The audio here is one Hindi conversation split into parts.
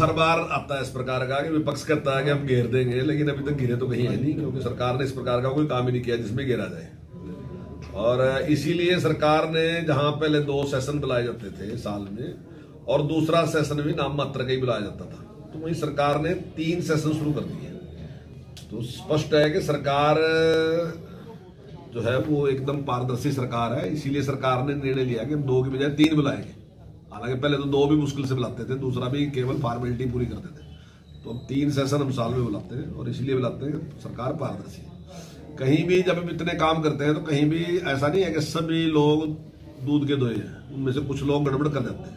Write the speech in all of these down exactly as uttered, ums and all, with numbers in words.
हर बार आता है इस प्रकार का कि विपक्ष कहता है कि हम घेर देंगे, लेकिन अभी तक घेरे तो कहीं है नहीं, क्योंकि सरकार ने इस प्रकार का कोई काम ही नहीं किया जिसमें घेरा जाए। और इसीलिए सरकार ने जहां पहले दो सेशन बुलाए जाते थे साल में, और दूसरा सेशन भी नाम मात्र का ही बुलाया जाता था, तो वही सरकार ने तीन सेशन शुरू कर दिए। तो स्पष्ट है कि सरकार जो है वो एकदम पारदर्शी सरकार है। इसीलिए सरकार ने निर्णय लिया कि हम दो की बजाय तीन बुलाएंगे। हालांकि पहले तो दो भी मुश्किल से बुलाते थे, दूसरा भी केवल फॉर्मेलिटी पूरी करते थे, तो अब तीन सेशन हम साल में बुलाते हैं। और इसलिए बुलाते हैं कि सरकार पारदर्शी है। कहीं भी जब हम इतने काम करते हैं तो कहीं भी ऐसा नहीं है कि सभी लोग दूध के दोए हैं, उनमें से कुछ लोग गड़बड़ कर जाते हैं।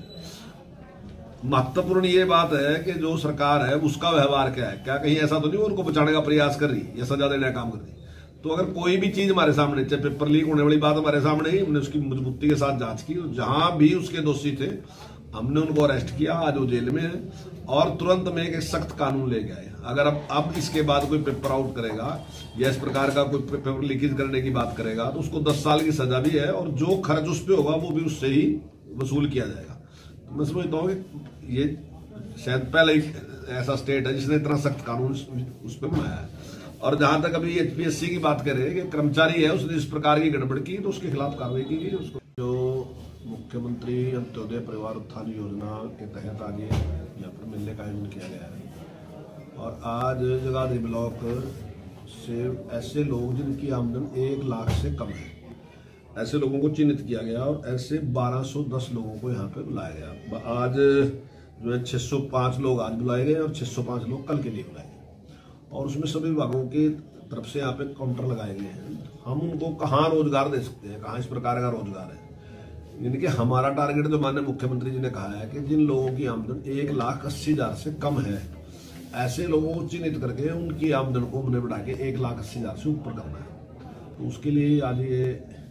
महत्वपूर्ण ये बात है कि जो सरकार है उसका व्यवहार क्या है, क्या कहीं ऐसा तो नहीं उनको बचाने का प्रयास कर रही या सजा देने का काम कर रही। तो अगर कोई भी चीज हमारे सामने, चाहे पेपर लीक होने वाली बात हमारे सामने ही, हमने उसकी मजबूती के साथ जांच की, जहां भी उसके दोषी थे हमने उनको अरेस्ट किया, आज वो जेल में है, और तुरंत में एक सख्त कानून ले गए। अगर अब अब इसके बाद कोई पेपर आउट करेगा या इस प्रकार का कोई पेपर लीकेज करने की बात करेगा तो उसको दस साल की सजा भी है, और जो खर्च उस पर होगा वो भी उससे ही वसूल किया जाएगा। तो मैं समझता हूँ कि ये शायद पहले ही ऐसा स्टेट है जिसने इतना सख्त कानून उस पर बनाया है। और जहां तक अभी एचपीएससी की बात करें कि कर्मचारी है उसने इस प्रकार की गड़बड़ की तो उसके खिलाफ कार्रवाई की गई। उसको जो मुख्यमंत्री अंत्योदय परिवार उत्थान योजना के तहत आगे यहाँ पर मिलने का आयोजन किया गया है, और आज जगाधरी ब्लॉक से ऐसे लोग जिनकी आमदन एक लाख से कम है, ऐसे लोगों को चिन्हित किया गया और ऐसे बारह सौ दस लोगों को यहाँ पे बुलाया गया। आज जो है छह सौ पाँच लोग आज बुलाए गए और छह सौ पाँच लोग कल के लिए बुलाए गए, और उसमें सभी विभागों की तरफ से यहाँ पे काउंटर लगाए गए हैं। हम उनको कहाँ रोजगार दे सकते हैं, कहाँ इस प्रकार का रोजगार है। यानी कि हमारा टारगेट जो माननीय मुख्यमंत्री जी ने कहा है कि जिन लोगों की आमदन एक लाख अस्सी हजार से कम है, ऐसे लोगों को चिन्हित करके उनकी आमदन को हमने बढ़ा के एक लाख अस्सी हजार से ऊपर करना है। तो उसके लिए आज ये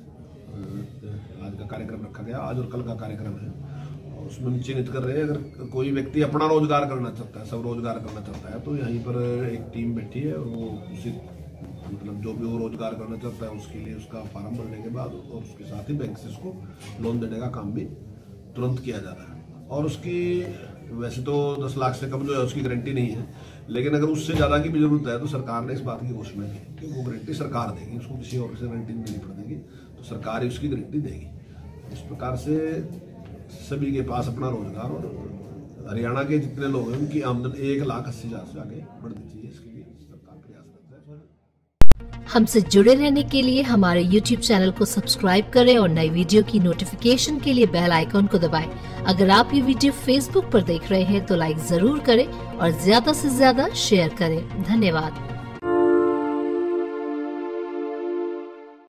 आज का कार्यक्रम रखा गया, आज और कल का कार्यक्रम है। उसमें चिन्हित कर रहे हैं अगर कोई व्यक्ति अपना रोजगार करना चाहता है, सब रोजगार करना चाहता है, तो यहीं पर एक टीम बैठी है और वो उसी मतलब जो भी वो रोजगार करना चाहता है उसके लिए उसका फॉर्म भरने के बाद और उसके साथ ही बैंक से उसको लोन देने का काम भी तुरंत किया जा रहा है। और उसकी वैसे तो दस लाख से कम जो है उसकी गारंटी नहीं है, लेकिन अगर उससे ज़्यादा की भी जरूरत है तो सरकार ने इस बात की घोषणा की कि वो गारंटी सरकार देगी, उसको किसी और से गारंटी नहीं देनी पड़ेगी, तो सरकार ही उसकी गारंटी देगी। इस प्रकार से सभी के पास अपना रोजगार, और हरियाणा के जितने लोग हैं उनकी आमदन एक लाख अस्सी हजार से आगे बढ़नी चाहिए, इसके लिए सरकार प्रयासरत है। हमसे जुड़े रहने के लिए हमारे यूट्यूब चैनल को सब्सक्राइब करें और नई वीडियो की नोटिफिकेशन के लिए बेल आइकॉन को दबाएं। अगर आप ये वीडियो फेसबुक पर देख रहे हैं तो लाइक जरूर करें और ज्यादा से ज्यादा शेयर करें। धन्यवाद।